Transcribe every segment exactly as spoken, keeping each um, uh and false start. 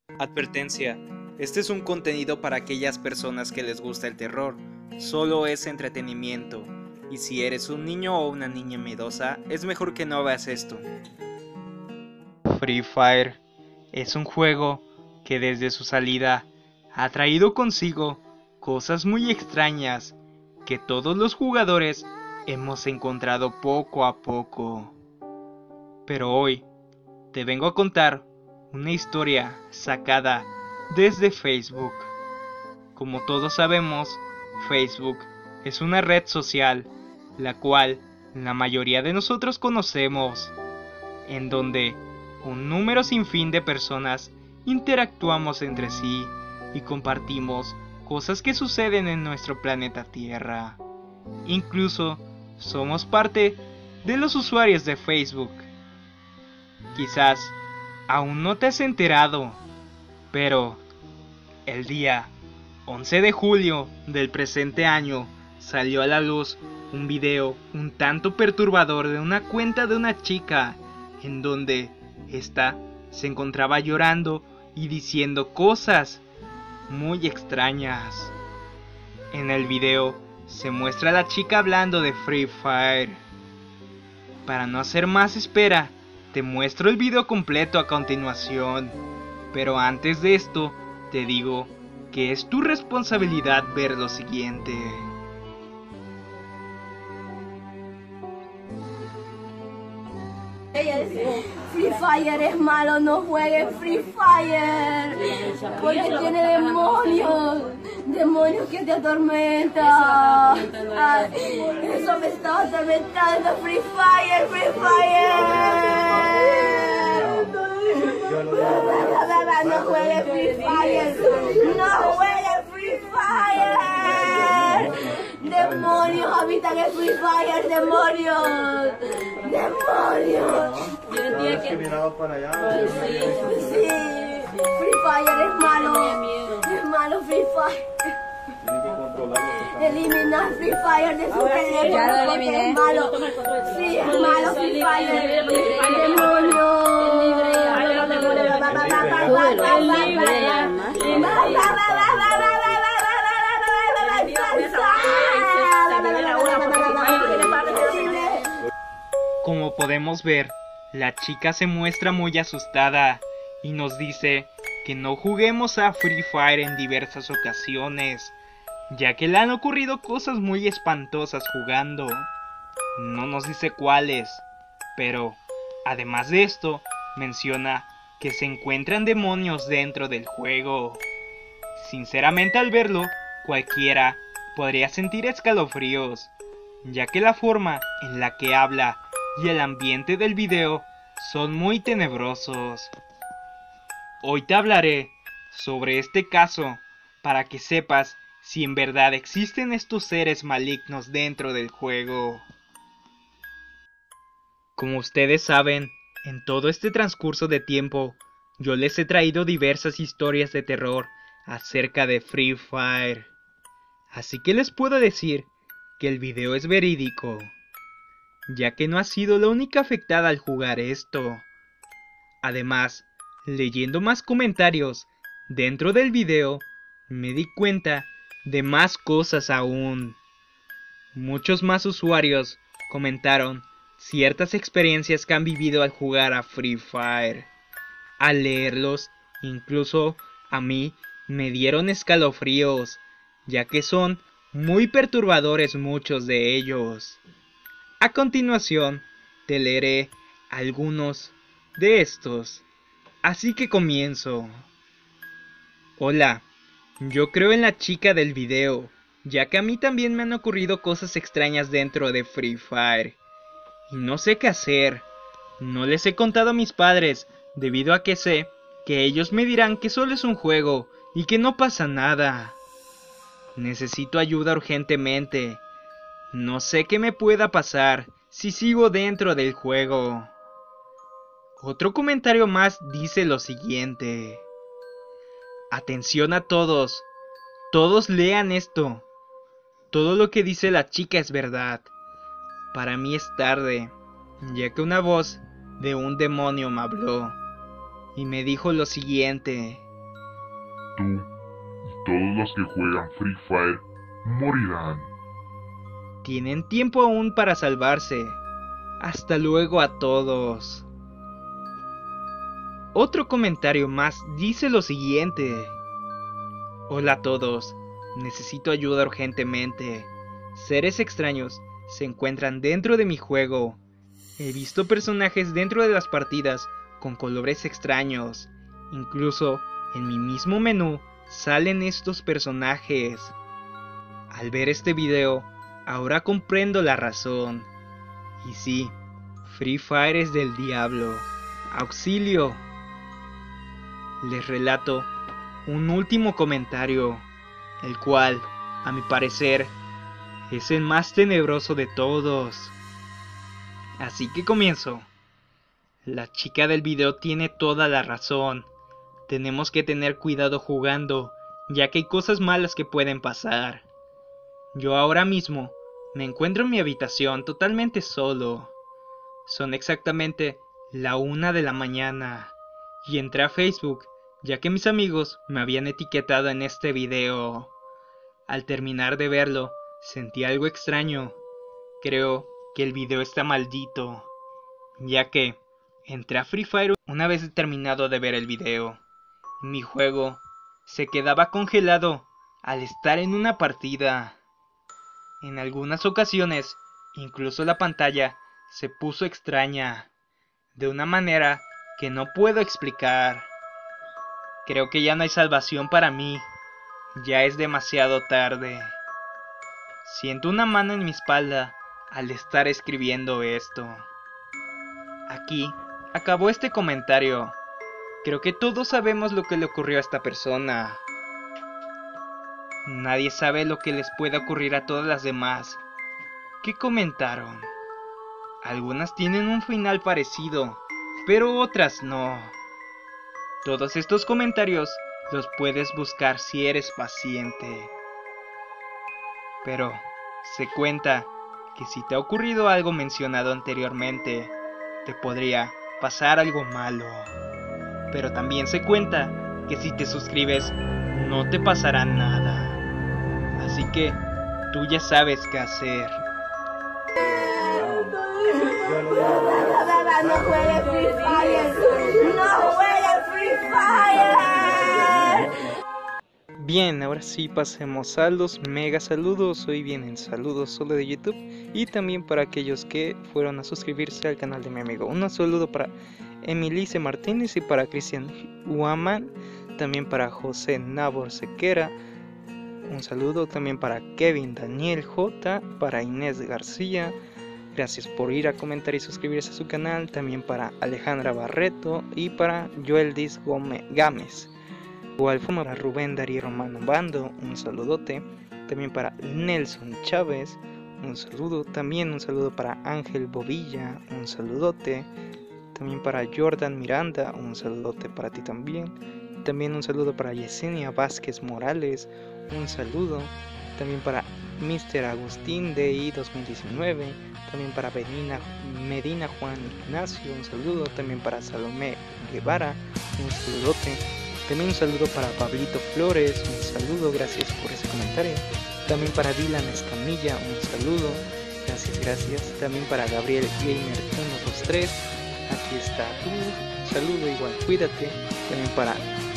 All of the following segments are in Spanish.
Advertencia: este es un contenido para aquellas personas que les gusta el terror. Solo es entretenimiento. Y si eres un niño o una niña miedosa, es mejor que no veas esto. Free Fire es un juego que desde su salida ha traído consigo cosas muy extrañas que todos los jugadores hemos encontrado poco a poco. Pero hoy te vengo a contar una historia sacada desde Facebook. Como todos sabemos, Facebook es una red social la cual la mayoría de nosotros conocemos, en donde un número sin fin de personas interactuamos entre sí y compartimos cosas que suceden en nuestro planeta Tierra. Incluso somos parte de los usuarios de Facebook. Quizás aún no te has enterado, pero el día once de julio del presente año salió a la luz un video un tanto perturbador de una cuenta de una chica en donde ésta se encontraba llorando y diciendo cosas muy extrañas. En el video se muestra a la chica hablando de Free Fire. Para no hacer más espera, te muestro el video completo a continuación. Pero antes de esto, te digo que es tu responsabilidad ver lo siguiente. Ella decía, Free Fire es malo, no juegues Free Fire, porque tiene demonios, demonios que te atormentan. Ah, eso me está atormentando, Free Fire, Free Fire. No juegues Free Fire, no juegues Free Fire. Demonios habitan en Free Fire, demonios, demonios. Yo decía que miraba para allá. Sí, sí, Free Fire es malo, es malo Free Fire. Tiene que controlarlo. Eliminar Free Fire de su teléfono porque es malo. Sí, es malo Free Fire. Demonios. Como podemos ver, la chica se muestra muy asustada y nos dice que no juguemos a Free Fire en diversas ocasiones, ya que le han ocurrido cosas muy espantosas jugando. No nos dice cuáles, pero además de esto, menciona que se encuentran demonios dentro del juego. Sinceramente, al verlo, cualquiera podría sentir escalofríos, ya que la forma en la que habla y el ambiente del video son muy tenebrosos. Hoy te hablaré sobre este caso para que sepas si en verdad existen estos seres malignos dentro del juego. Como ustedes saben, en todo este transcurso de tiempo, yo les he traído diversas historias de terror acerca de Free Fire. Así que les puedo decir que el video es verídico, ya que no ha sido la única afectada al jugar esto. Además, leyendo más comentarios dentro del video, me di cuenta de más cosas aún. Muchos más usuarios comentaron ciertas experiencias que han vivido al jugar a Free Fire. Al leerlos, incluso a mí me dieron escalofríos, ya que son muy perturbadores muchos de ellos. A continuación, te leeré algunos de estos. Así que comienzo. Hola, yo creo en la chica del video, ya que a mí también me han ocurrido cosas extrañas dentro de Free Fire. Y no sé qué hacer. No les he contado a mis padres, debido a que sé que ellos me dirán que solo es un juego y que no pasa nada. Necesito ayuda urgentemente. No sé qué me pueda pasar si sigo dentro del juego. Otro comentario más dice lo siguiente. Atención a todos. Todos lean esto. Todo lo que dice la chica es verdad. Para mí es tarde, ya que una voz de un demonio me habló y me dijo lo siguiente. tú y todos los que juegan Free Fire morirán. Tienen tiempo aún para salvarse. Hasta luego a todos. Otro comentario más dice lo siguiente. Hola a todos. Necesito ayuda urgentemente. Seres extraños se encuentran dentro de mi juego. He visto personajes dentro de las partidas con colores extraños. Incluso en mi mismo menú salen estos personajes. Al ver este video, ahora comprendo la razón. Y sí, Free Fire es del diablo. ¡Auxilio! Les relato un último comentario, el cual, a mi parecer, es el más tenebroso de todos. Así que comienzo. La chica del video tiene toda la razón. Tenemos que tener cuidado jugando, ya que hay cosas malas que pueden pasar. Yo ahora mismo me encuentro en mi habitación totalmente solo. Son exactamente la una de la mañana y entré a Facebook, ya que mis amigos me habían etiquetado en este video. Al terminar de verlo, sentí algo extraño. Creo que el video está maldito, ya que entré a Free Fire una vez terminado de ver el video. Mi juego se quedaba congelado al estar en una partida. En algunas ocasiones, incluso la pantalla se puso extraña, de una manera que no puedo explicar. Creo que ya no hay salvación para mí, ya es demasiado tarde. Siento una mano en mi espalda al estar escribiendo esto. Aquí acabó este comentario. Creo que todos sabemos lo que le ocurrió a esta persona. Nadie sabe lo que les puede ocurrir a todas las demás. ¿Qué comentaron? Algunas tienen un final parecido, pero otras no. Todos estos comentarios los puedes buscar si eres paciente. Pero se cuenta que si te ha ocurrido algo mencionado anteriormente, te podría pasar algo malo. Pero también se cuenta que si te suscribes, no te pasará nada. Así que tú ya sabes qué hacer. No juegues Free Fire. No juegues Free Fire. Bien, ahora sí pasemos a los mega saludos. Hoy vienen saludos solo de YouTube y también para aquellos que fueron a suscribirse al canal de mi amigo. Un saludo para Emilice Martínez y para Cristian Huaman, también para José Nabor Sequera. Un saludo también para Kevin Daniel J, para Inés García. Gracias por ir a comentar y suscribirse a su canal. También para Alejandra Barreto y para Joeldis Gámez. Igual forma para Rubén Darío Romano Bando, un saludote. También para Nelson Chávez, un saludo. También un saludo para Ángel Bobilla, un saludote. También para Jordan Miranda, un saludote para ti también. También un saludo para Yesenia Vázquez Morales, un saludo. También para mister Agustín D I dos mil diecinueve. También para Medina, Medina Juan Ignacio, un saludo. También para Salomé Guevara, un saludote. También un saludo para Pablito Flores, un saludo, gracias por ese comentario. También para Dylan Escamilla, un saludo, gracias, gracias. También para Gabriel Gamer uno dos tres, aquí está tú, un saludo, igual cuídate. También para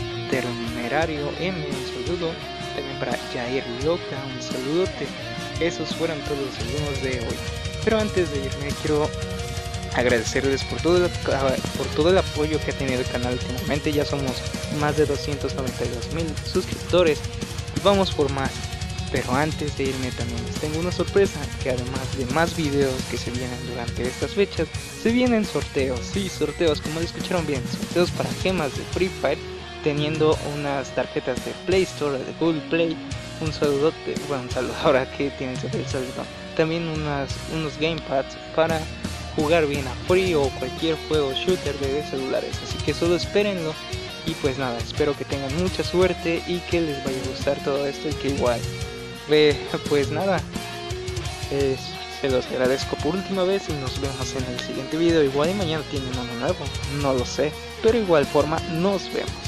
Temerario M, un saludo. También para Jair Loca, un saludote. Esos fueron todos los saludos de hoy. Pero antes de irme quiero agradecerles por todo, el, por todo el apoyo que ha tenido el canal últimamente. Ya somos más de doscientos noventa y dos mil suscriptores y vamos por más. Pero antes de irme también les tengo una sorpresa, que además de más videos que se vienen durante estas fechas, se vienen sorteos, sí, sorteos, como lo escucharon bien, sorteos para gemas de Free Fire, teniendo unas tarjetas de Play Store, de Google Play, un saludote, bueno, un saludo ahora que tienen el saludo, también unas, unos gamepads para jugar bien a Free o cualquier juego shooter de celulares, así que solo espérenlo. Y pues nada, espero que tengan mucha suerte y que les vaya a gustar todo esto y que igual, eh, pues nada, eh, se los agradezco por última vez y nos vemos en el siguiente video. Igual y mañana tienen uno nuevo, no lo sé, pero igual forma nos vemos.